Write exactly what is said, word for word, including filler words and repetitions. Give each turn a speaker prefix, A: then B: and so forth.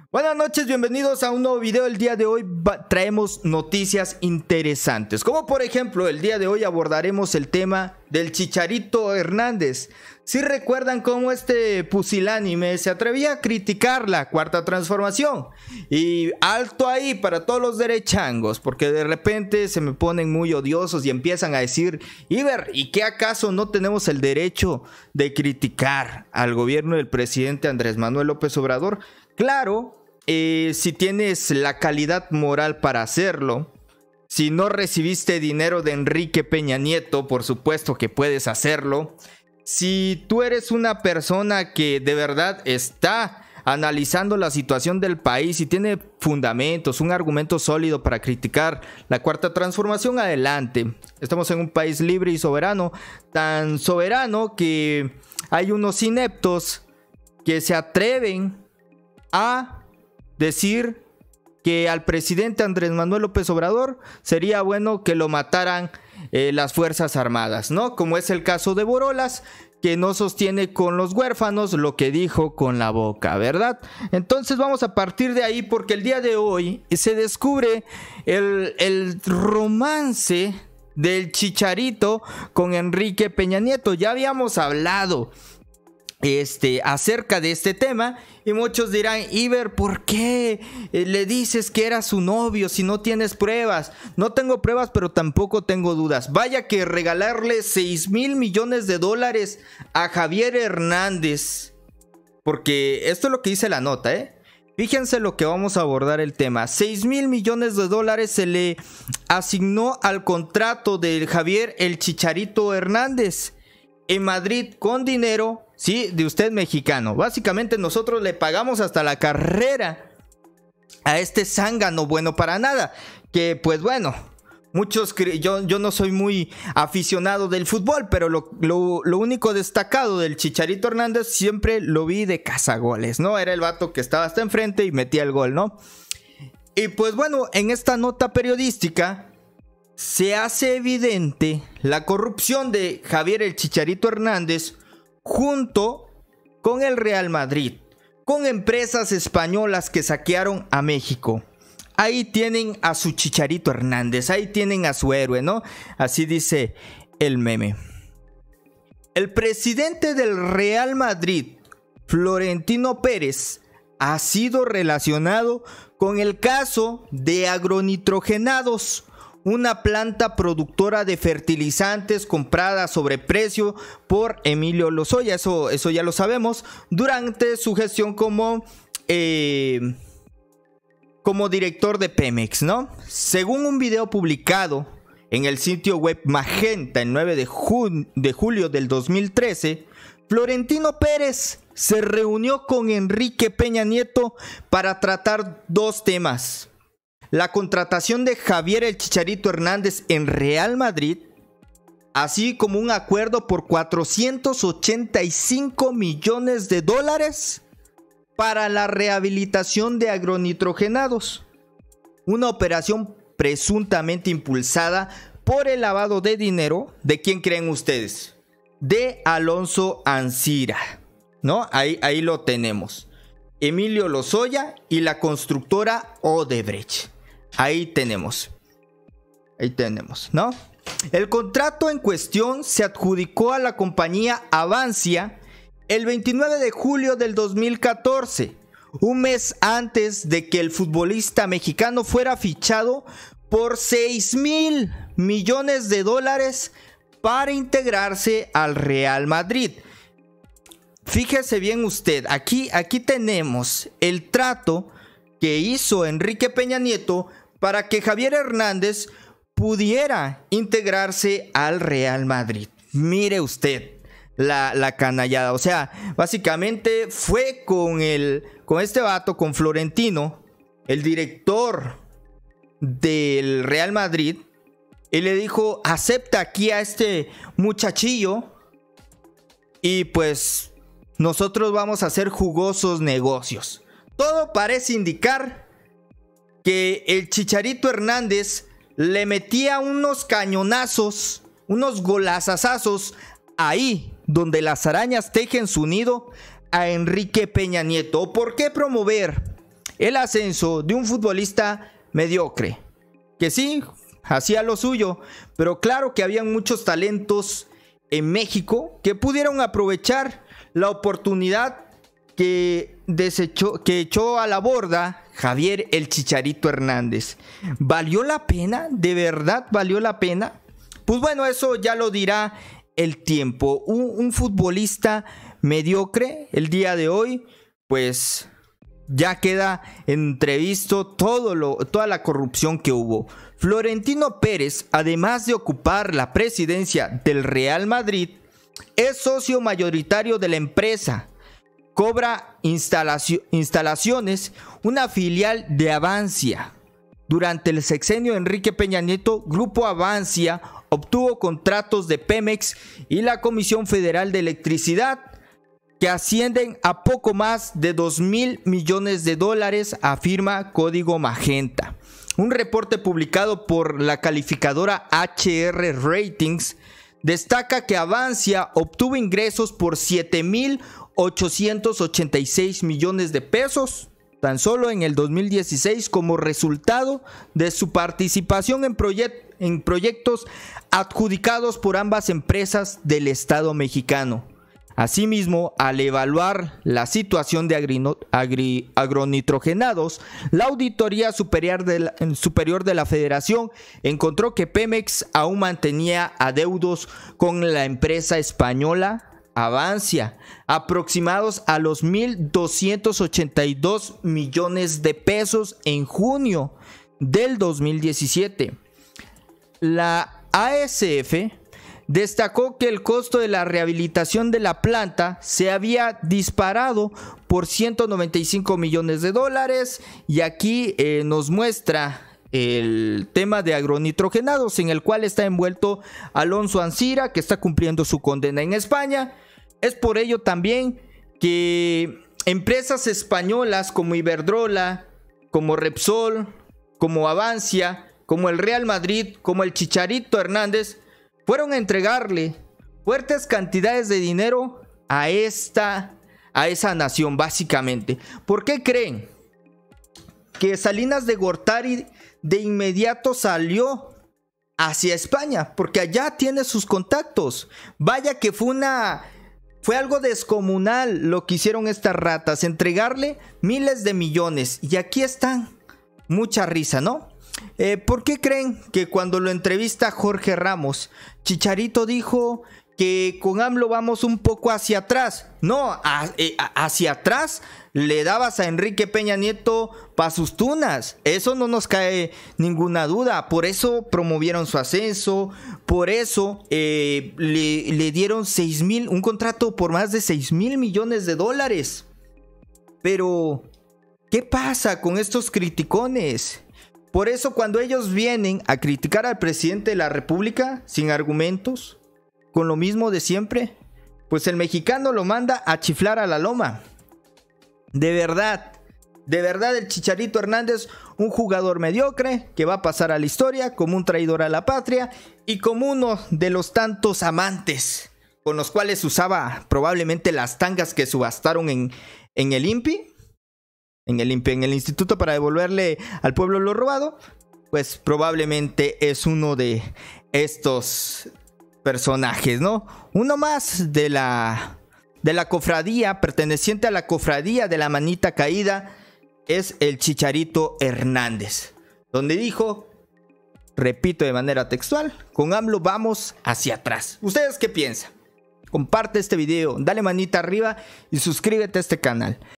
A: Buenas noches, bienvenidos a un nuevo video. El día de hoy traemos noticias interesantes, como por ejemplo el día de hoy abordaremos el tema del Chicharito Hernández. Si recuerdan cómo este pusilánime se atrevía a criticar la cuarta transformación, y alto ahí para todos los derechangos, porque de repente se me ponen muy odiosos y empiezan a decir: Iber, ¿y qué acaso no tenemos el derecho de criticar al gobierno del presidente Andrés Manuel López Obrador? Claro, eh, si tienes la calidad moral para hacerlo. Si no recibiste dinero de Enrique Peña Nieto, por supuesto que puedes hacerlo. Si tú eres una persona que de verdad está analizando la situación del país y tiene fundamentos, un argumento sólido para criticar la cuarta transformación, adelante. Estamos en un país libre y soberano, tan soberano que hay unos ineptos que se atreven a decir que al presidente Andrés Manuel López Obrador sería bueno que lo mataran eh, las Fuerzas Armadas, ¿no? Como es el caso de Borolas, que no sostiene con los huérfanos lo que dijo con la boca, ¿verdad? Entonces vamos a partir de ahí, porque el día de hoy se descubre el, el romance del Chicharito con Enrique Peña Nieto. Ya habíamos hablado Este, acerca de este tema y muchos dirán: Iber, ¿por qué le dices que era su novio si no tienes pruebas? No tengo pruebas, pero tampoco tengo dudas. Vaya que regalarle seis mil millones de dólares a Javier Hernández, porque esto es lo que dice la nota, ¿eh? Fíjense lo que vamos a abordar el tema. seis mil millones de dólares se le asignó al contrato de Javier el Chicharito Hernández en Madrid con dinero, sí, de usted mexicano. Básicamente nosotros le pagamos hasta la carrera a este zángano bueno para nada. Que pues bueno, muchos, yo, yo no soy muy aficionado del fútbol, pero lo, lo, lo único destacado del Chicharito Hernández siempre lo vi de cazagoles, ¿no? Era el vato que estaba hasta enfrente y metía el gol, ¿no? Y pues bueno, en esta nota periodística se hace evidente la corrupción de Javier el Chicharito Hernández junto con el Real Madrid, con empresas españolas que saquearon a México. Ahí tienen a su Chicharito Hernández, ahí tienen a su héroe, ¿no? Así dice el meme. El presidente del Real Madrid, Florentino Pérez, ha sido relacionado con el caso de agronitrogenados, una planta productora de fertilizantes comprada a sobreprecio por Emilio Lozoya. Eso, eso ya lo sabemos, durante su gestión como, eh, como director de Pemex, ¿no? Según un video publicado en el sitio web Magenta el nueve de julio del dos mil trece, Florentino Pérez se reunió con Enrique Peña Nieto para tratar dos temas: la contratación de Javier el Chicharito Hernández en Real Madrid, así como un acuerdo por cuatrocientos ochenta y cinco millones de dólares para la rehabilitación de agronitrogenados, una operación presuntamente impulsada por el lavado de dinero de ¿quién creen ustedes? De Alonso Ancira, ¿no? Ahí, ahí lo tenemos. Emilio Lozoya y la constructora Odebrecht. Ahí tenemos. Ahí tenemos, ¿no? El contrato en cuestión se adjudicó a la compañía Avancia el veintinueve de julio del dos mil catorce, un mes antes de que el futbolista mexicano fuera fichado por seis mil millones de dólares para integrarse al Real Madrid. Fíjese bien usted, aquí, aquí tenemos el trato que hizo Enrique Peña Nieto para que Javier Hernández pudiera integrarse al Real Madrid. Mire usted la, la canallada. O sea, básicamente fue con, el, con este vato, con Florentino, el director del Real Madrid, y le dijo: acepta aquí a este muchachillo y pues nosotros vamos a hacer jugosos negocios. Todo parece indicar que el Chicharito Hernández le metía unos cañonazos, unos golazazazos ahí donde las arañas tejen su nido a Enrique Peña Nieto. ¿Por qué promover el ascenso de un futbolista mediocre, que sí, hacía lo suyo, pero claro que habían muchos talentos en México que pudieron aprovechar la oportunidad que desechó, que echó a la borda Javier el Chicharito Hernández. ¿Valió la pena? ¿De verdad valió la pena? Pues bueno, eso ya lo dirá el tiempo. Un, un futbolista mediocre el día de hoy, pues ya queda entrevisto todo lo, toda la corrupción que hubo. Florentino Pérez, además de ocupar la presidencia del Real Madrid, es socio mayoritario de la empresa. Cobra instalacio, instalaciones, una filial de Avancia. Durante el sexenio de Enrique Peña Nieto, Grupo Avancia obtuvo contratos de Pemex y la Comisión Federal de Electricidad, que ascienden a poco más de dos mil millones de dólares, afirma Código Magenta. Un reporte publicado por la calificadora H R Ratings destaca que Avancia obtuvo ingresos por siete mil ochocientos ochenta y seis millones de pesos tan solo en el dos mil dieciséis como resultado de su participación en, proyect en proyectos adjudicados por ambas empresas del Estado mexicano. Asimismo, al evaluar la situación de agri agronitrogenados, la Auditoría Superior de la, Superior de la Federación encontró que Pemex aún mantenía adeudos con la empresa española Avancia, aproximados a los mil doscientos ochenta y dos millones de pesos en junio del dos mil diecisiete. La A S F destacó que el costo de la rehabilitación de la planta se había disparado por ciento noventa y cinco millones de dólares, y aquí eh, nos muestra el tema de agronitrogenados en el cual está envuelto Alonso Ancira, que está cumpliendo su condena en España. Es por ello también que empresas españolas como Iberdrola, como Repsol, como Avancia, como el Real Madrid, como el Chicharito Hernández, fueron a entregarle fuertes cantidades de dinero a esta, a esa nación, básicamente. ¿Por qué creen que Salinas de Gortari de inmediato salió hacia España? Porque allá tiene sus contactos. Vaya que fue una... Fue algo descomunal lo que hicieron estas ratas, entregarle miles de millones. Y aquí están. Mucha risa, ¿no? Eh, ¿Por qué creen que cuando lo entrevista Jorge Ramos, Chicharito dijo que con AMLO vamos un poco hacia atrás? No, a, eh, hacia atrás le dabas a Enrique Peña Nieto pa' sus tunas. Eso no nos cae ninguna duda. Por eso promovieron su ascenso. Por eso eh, le, le dieron seis mil, un contrato por más de seis mil millones de dólares. Pero, ¿qué pasa con estos criticones? Por eso cuando ellos vienen a criticar al presidente de la República sin argumentos, con lo mismo de siempre, pues el mexicano lo manda a chiflar a la loma. De verdad, de verdad el Chicharito Hernández, un jugador mediocre que va a pasar a la historia como un traidor a la patria y como uno de los tantos amantes con los cuales usaba probablemente las tangas que subastaron en, en el INPI. En el, en el instituto para devolverle al pueblo lo robado, pues probablemente es uno de estos personajes, ¿no? Uno más de la, de la cofradía, perteneciente a la cofradía de la manita caída, es el Chicharito Hernández, donde dijo, repito de manera textual, con AMLO vamos hacia atrás. ¿Ustedes qué piensan? Comparte este video, dale manita arriba y suscríbete a este canal.